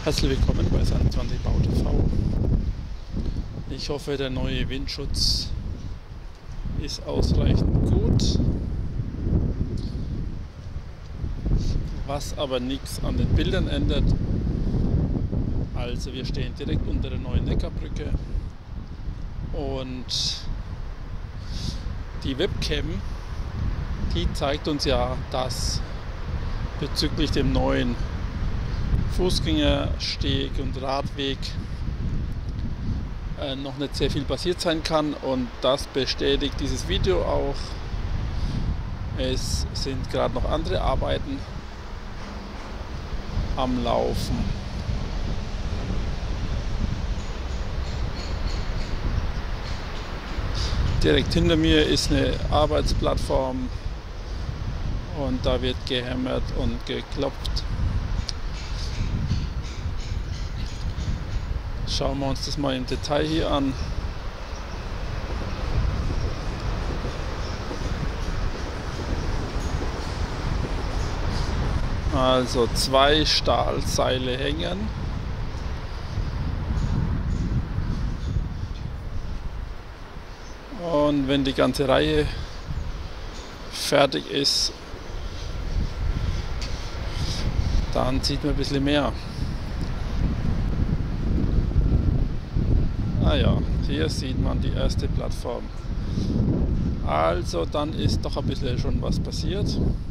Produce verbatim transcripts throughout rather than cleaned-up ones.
Herzlich willkommen bei sechsundzwanzig Bau T V. Ich hoffe, der neue Windschutz ist ausreichend gut, was aber nichts an den Bildern ändert. Also wir stehen direkt unter der neuen Neckarbrücke und die Webcam, die zeigt uns ja, dass bezüglich dem neuen Fußgängersteg und Radweg äh, noch nicht sehr viel passiert sein kann, und das bestätigt dieses Video auch. Es sind gerade noch andere Arbeiten am Laufen. Direkt hinter mir ist eine Arbeitsplattform und da wird gehämmert und geklopft. Schauen wir uns das mal im Detail hier an. Also zwei Stahlseile hängen. Und wenn die ganze Reihe fertig ist, dann sieht man ein bisschen mehr. Ah ja, hier sieht man die erste Plattform. Also dann ist doch ein bisschen schon was passiert.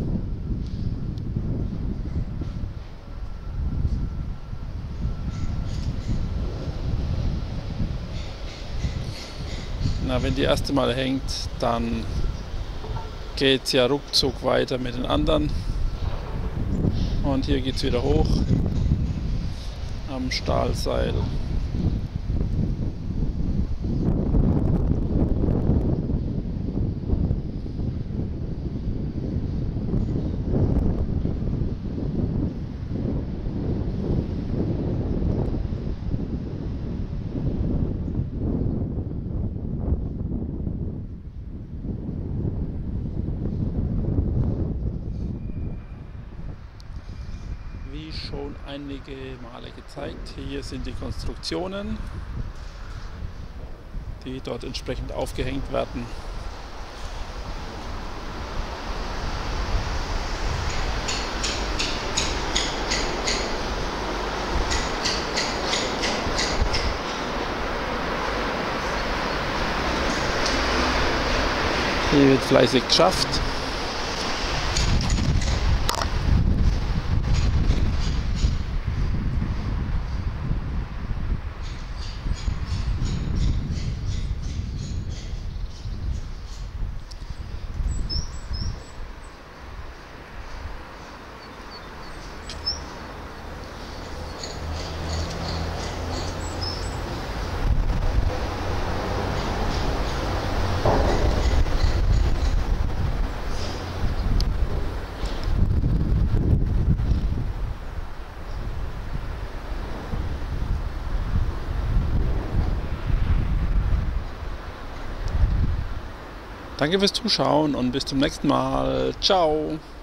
Na, wenn die erste mal hängt, dann geht es ja ruckzuck weiter mit den anderen. Und hier geht es wieder hoch am Stahlseil. Wie schon einige Male gezeigt, hier sind die Konstruktionen, die dort entsprechend aufgehängt werden. Hier wird fleißig geschafft. Danke fürs Zuschauen und bis zum nächsten Mal. Ciao!